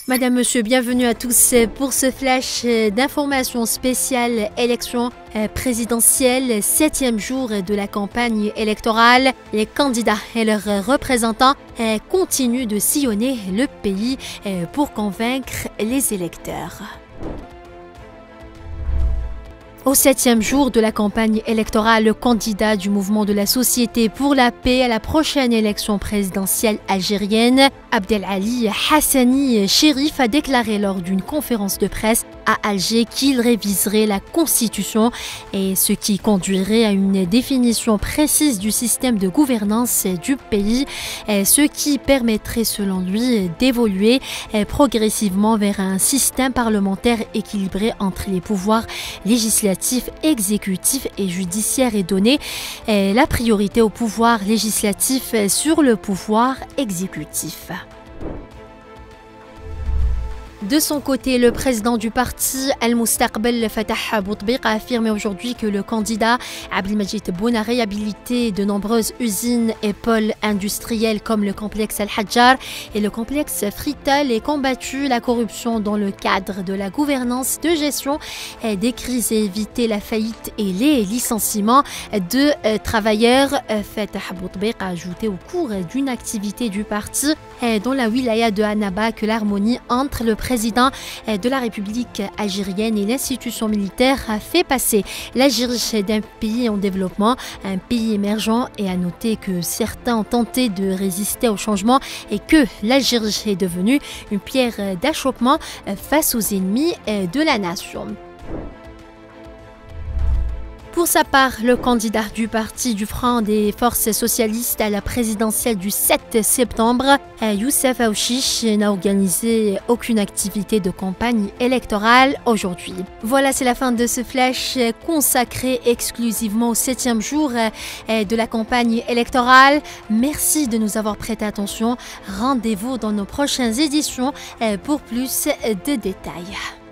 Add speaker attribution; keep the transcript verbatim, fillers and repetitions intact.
Speaker 1: Madame, Monsieur, bienvenue à tous pour ce flash d'informations spéciales élections présidentielles, septième jour de la campagne électorale. Les candidats et leurs représentants continuent de sillonner le pays pour convaincre les électeurs. Au septième jour de la campagne électorale, le candidat du mouvement de la Société pour la paix à la prochaine élection présidentielle algérienne, Abdelali Hassani Cherif, a déclaré lors d'une conférence de presse à Alger qu'il réviserait la Constitution, et ce qui conduirait à une définition précise du système de gouvernance du pays, ce qui permettrait selon lui d'évoluer progressivement vers un système parlementaire équilibré entre les pouvoirs législatifs, exécutif et judiciaire est donné la priorité au pouvoir législatif sur le pouvoir exécutif. De son côté, le président du parti Al-Mustaqbal, Fatah Boutbiq, a affirmé aujourd'hui que le candidat Abdelmadjid Tebboune a réhabilité de nombreuses usines et pôles industriels comme le complexe Al-Hadjar et le complexe Frital et combattu la corruption dans le cadre de la gouvernance de gestion des crises et évité la faillite et les licenciements de travailleurs. Fatah Boutbiq a ajouté au cours d'une activité du parti dans la wilaya de Annaba que l'harmonie entre le président de la République algérienne et l'institution militaire a fait passer l'Algérie d'un pays en développement à un pays émergent, et à noter que certains ont tenté de résister au changement et que l'Algérie est devenue une pierre d'achoppement face aux ennemis de la nation. Pour sa part, le candidat du parti du Front des Forces Socialistes à la présidentielle du sept septembre, Youssef Aouchiche, n'a organisé aucune activité de campagne électorale aujourd'hui. Voilà, c'est la fin de ce flash consacré exclusivement au septième jour de la campagne électorale. Merci de nous avoir prêté attention. Rendez-vous dans nos prochaines éditions pour plus de détails.